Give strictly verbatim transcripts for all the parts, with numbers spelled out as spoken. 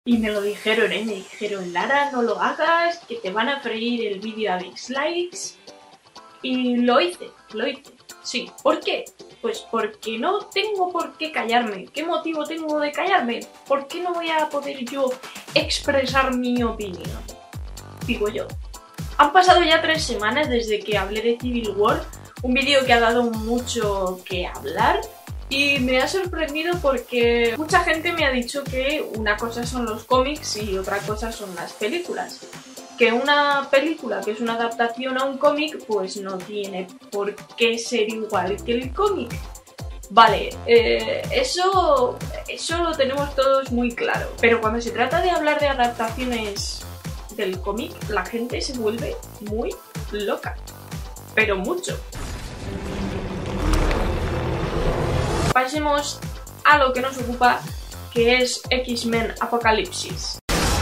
Y me lo dijeron, ¿eh? Me dijeron, Lara, no lo hagas, que te van a freír el vídeo a dislikes. Y lo hice, lo hice. Sí, ¿por qué? Pues porque no tengo por qué callarme. ¿Qué motivo tengo de callarme? ¿Por qué no voy a poder yo expresar mi opinión? Digo yo. Han pasado ya tres semanas desde que hablé de Civil War, un vídeo que ha dado mucho que hablar. Y me ha sorprendido porque mucha gente me ha dicho que una cosa son los cómics y otra cosa son las películas. Que una película que es una adaptación a un cómic pues no tiene por qué ser igual que el cómic. Vale, eh, eso, eso lo tenemos todos muy claro. Pero cuando se trata de hablar de adaptaciones del cómic, la gente se vuelve muy loca. Pero mucho. Pasemos a lo que nos ocupa, que es X-Men Apocalipsis.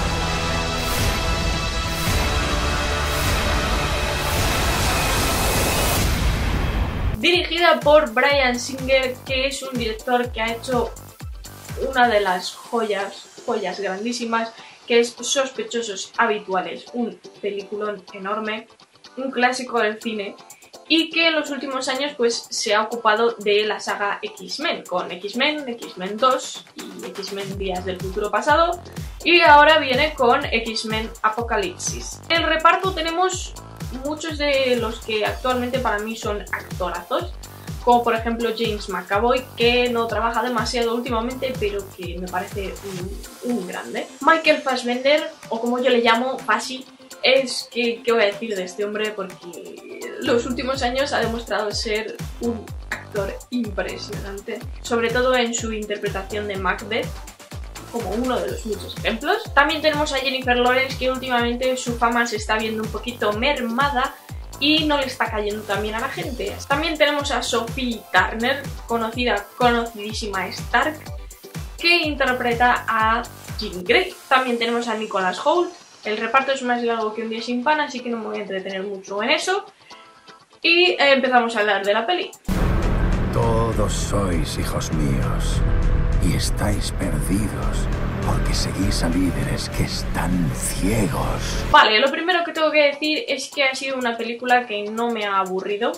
Dirigida por Bryan Singer, que es un director que ha hecho una de las joyas, joyas grandísimas, que es Sospechosos Habituales, un peliculón enorme, un clásico del cine, y que en los últimos años pues se ha ocupado de la saga X-Men, con X-Men, X-Men dos y X-Men Días del Futuro Pasado, y ahora viene con X-Men Apocalipsis. En el reparto tenemos muchos de los que actualmente para mí son actorazos, como por ejemplo James McAvoy, que no trabaja demasiado últimamente, pero que me parece un, un grande. Michael Fassbender, o como yo le llamo, Fassi. Es que, ¿qué voy a decir de este hombre? Porque los últimos años ha demostrado ser un actor impresionante, sobre todo en su interpretación de Macbeth, como uno de los muchos ejemplos. También tenemos a Jennifer Lawrence, que últimamente su fama se está viendo un poquito mermada y no le está cayendo tan bien a la gente. También tenemos a Sophie Turner, conocida, conocidísima Stark, que interpreta a Jean Grey. También tenemos a Nicholas Hoult. El reparto es más largo que un día sin pan, así que no me voy a entretener mucho en eso. Y eh, empezamos a hablar de la peli. Todos sois hijos míos y estáis perdidos porque seguís a líderes que están ciegos. Vale, lo primero que tengo que decir es que ha sido una película que no me ha aburrido.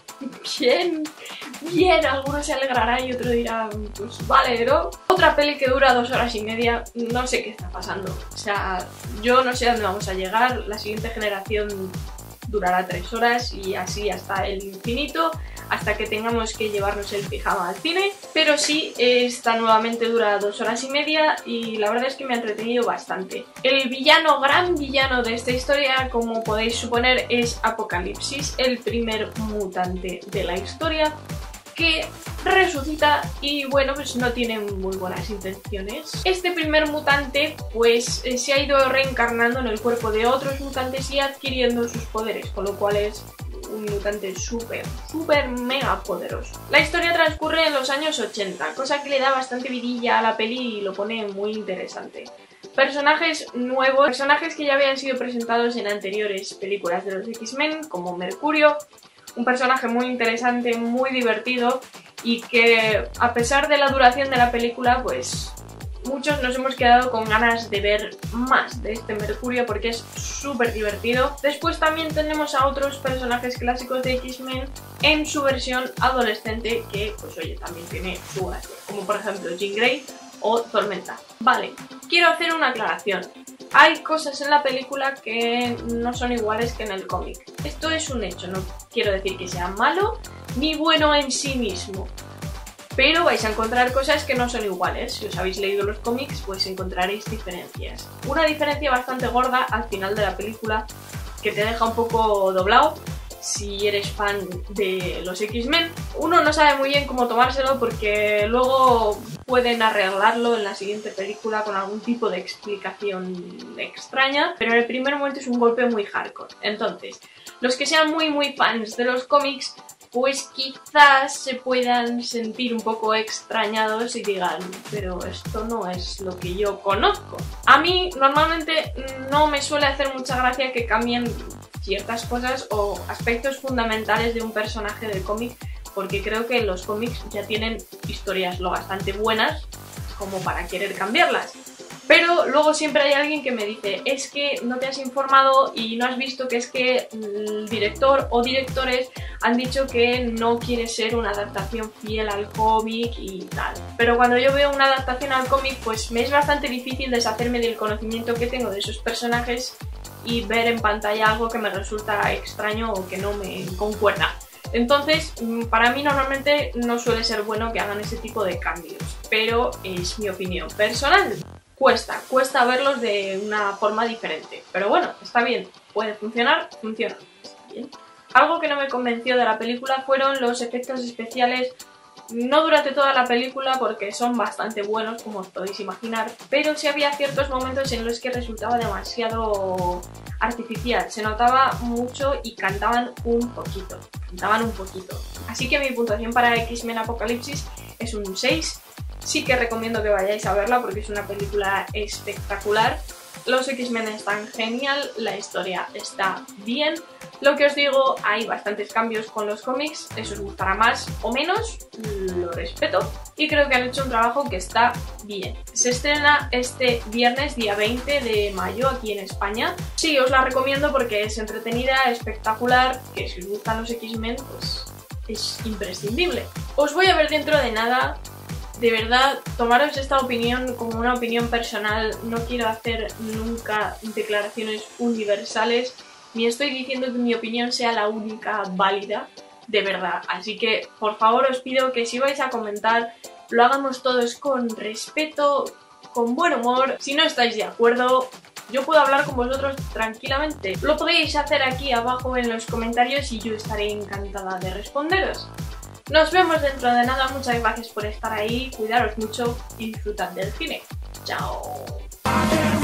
Bien, bien, alguno se alegrará y otro dirá, pues vale, ¿no? Otra peli que dura dos horas y media, no sé qué está pasando. O sea, yo no sé a dónde vamos a llegar, la siguiente generación durará tres horas y así hasta el infinito, hasta que tengamos que llevarnos el pijama al cine. Pero sí, esta nuevamente dura dos horas y media y la verdad es que me ha entretenido bastante. El villano, gran villano de esta historia, como podéis suponer, es Apocalipsis, el primer mutante de la historia, que resucita y bueno, pues no tiene muy buenas intenciones. Este primer mutante pues eh, se ha ido reencarnando en el cuerpo de otros mutantes y adquiriendo sus poderes, con lo cual es un mutante súper, súper mega poderoso. La historia transcurre en los años ochenta, cosa que le da bastante vidilla a la peli y lo pone muy interesante. Personajes nuevos, personajes que ya habían sido presentados en anteriores películas de los X-Men, como Mercurio, un personaje muy interesante, muy divertido y que a pesar de la duración de la película, pues muchos nos hemos quedado con ganas de ver más de este Mercurio porque es súper divertido. Después también tenemos a otros personajes clásicos de X-Men en su versión adolescente que, pues oye, también tiene su gracia, como por ejemplo Jean Grey o Tormenta. Vale, quiero hacer una aclaración. Hay cosas en la película que no son iguales que en el cómic. Esto es un hecho, no quiero decir que sea malo ni bueno en sí mismo. Pero vais a encontrar cosas que no son iguales. Si os habéis leído los cómics, pues encontraréis diferencias. Una diferencia bastante gorda al final de la película que te deja un poco doblado. Si eres fan de los X-Men, uno no sabe muy bien cómo tomárselo porque luego pueden arreglarlo en la siguiente película con algún tipo de explicación extraña, pero en el primer momento es un golpe muy hardcore. Entonces, los que sean muy muy fans de los cómics, pues quizás se puedan sentir un poco extrañados y digan, pero esto no es lo que yo conozco. A mí normalmente no me suele hacer mucha gracia que cambien ciertas cosas o aspectos fundamentales de un personaje del cómic, porque creo que los cómics ya tienen historias lo bastante buenas como para querer cambiarlas. Pero luego siempre hay alguien que me dice, es que no te has informado y no has visto que es que el director o directores han dicho que no quiere ser una adaptación fiel al cómic y tal. Pero cuando yo veo una adaptación al cómic, pues me es bastante difícil deshacerme del conocimiento que tengo de esos personajes y ver en pantalla algo que me resulta extraño o que no me concuerda. Entonces, para mí normalmente no suele ser bueno que hagan ese tipo de cambios, pero es mi opinión personal. Cuesta, cuesta verlos de una forma diferente, pero bueno, está bien, puede funcionar, funciona, está bien. Algo que no me convenció de la película fueron los efectos especiales, no durante toda la película porque son bastante buenos, como os podéis imaginar, pero sí había ciertos momentos en los que resultaba demasiado artificial, se notaba mucho y cantaban un poquito, cantaban un poquito. Así que mi puntuación para X-Men Apocalipsis es un seis. Sí que recomiendo que vayáis a verla porque es una película espectacular. Los X-Men están genial, la historia está bien. Lo que os digo, hay bastantes cambios con los cómics, eso os gustará más o menos, lo respeto. Y creo que han hecho un trabajo que está bien. Se estrena este viernes, día veinte de mayo, aquí en España. Sí, os la recomiendo porque es entretenida, espectacular, que si os gustan los X-Men, pues es imprescindible. Os voy a ver dentro de nada. De verdad, tomaros esta opinión como una opinión personal, no quiero hacer nunca declaraciones universales, ni estoy diciendo que mi opinión sea la única válida, de verdad. Así que, por favor, os pido que si vais a comentar, lo hagamos todos con respeto, con buen humor. Si no estáis de acuerdo, yo puedo hablar con vosotros tranquilamente. Lo podéis hacer aquí abajo en los comentarios y yo estaré encantada de responderos. Nos vemos dentro de nada, muchas gracias por estar ahí, cuidaros mucho y disfrutad del cine. Chao.